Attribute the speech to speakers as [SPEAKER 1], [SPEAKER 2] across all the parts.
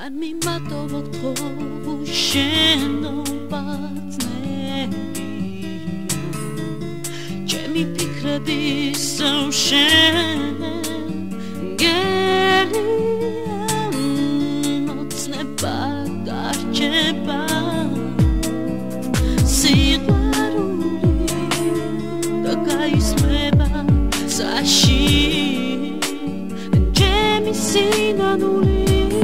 [SPEAKER 1] არ მიმატოვოთ ხო შენობაცნები ჩემი ფიქრები ისევ შენ გერიან მოცნება გარჩება სიყვარული და გაისმება წაში ჩემი სინანული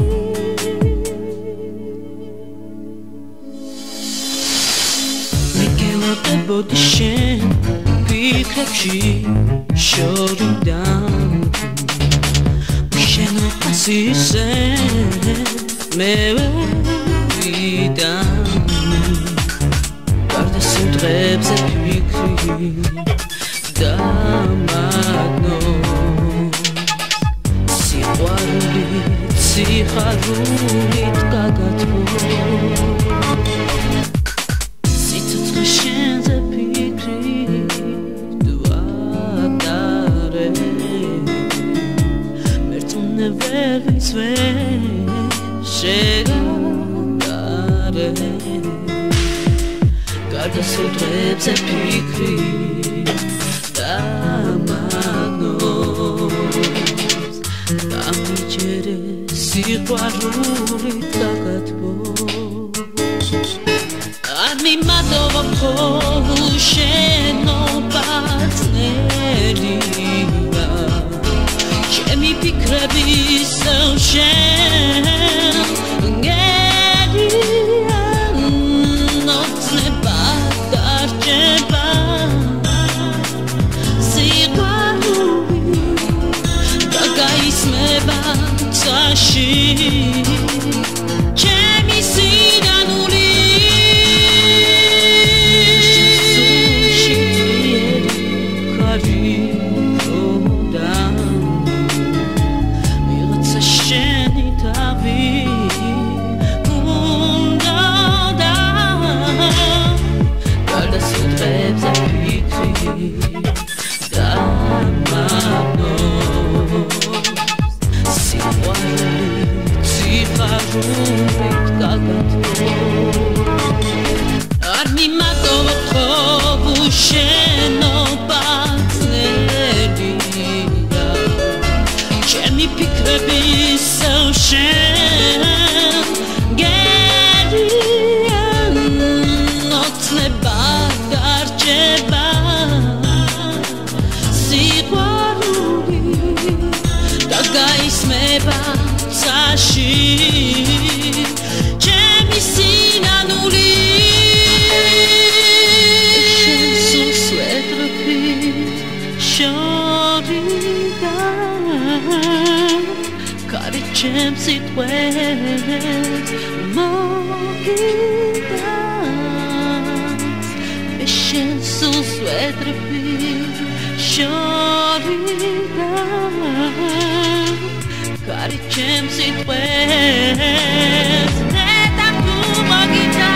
[SPEAKER 1] Body shen fikrebshi shoridam sheno pasise me vidam garda sudrebs fikri damagno sikharuli gagatbo შეგადარე გადასუდრებს ფიქრი დამაგნოს დამიჯერე სიყვარულით გაგათბო არ მიმატოვებ ხო შენობაცნერია ჩემი ფიქრები ისევ შენ გერიან მოცნება გარჩება სიყვარული და გაისმება წაში ჩემი სინანული არ მიმატოვებ ხო შენობაცნერია ჩემი ფიქრები ისევ შენ გერიან მოცნება გარჩება სიყვარული და გაისმება წაში ჩემი სინანული შენ სულს ვეტრფით შორიდან კარი ჩემ სიტყვებს მოგიდანს შენ სულს ვეტრფით შორიდან კარი ჩემ სიტყვებს და თუ მაგიდა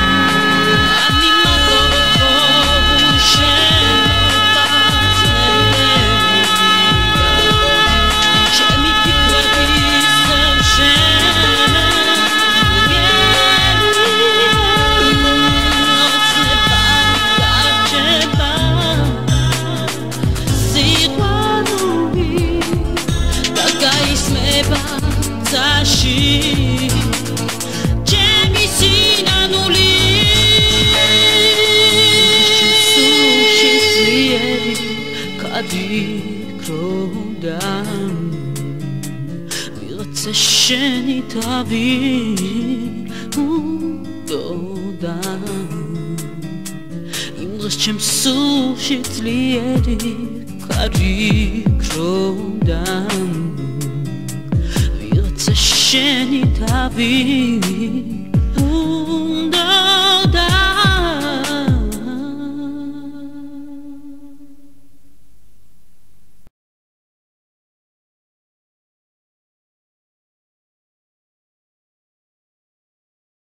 [SPEAKER 1] ჩემი სინანული შეძლიერი კადიქროდა ვიღაცა შენი თავი უდოდა იმ დროს ჩემს სულში ძლიერი კადიქროდა შენი თავი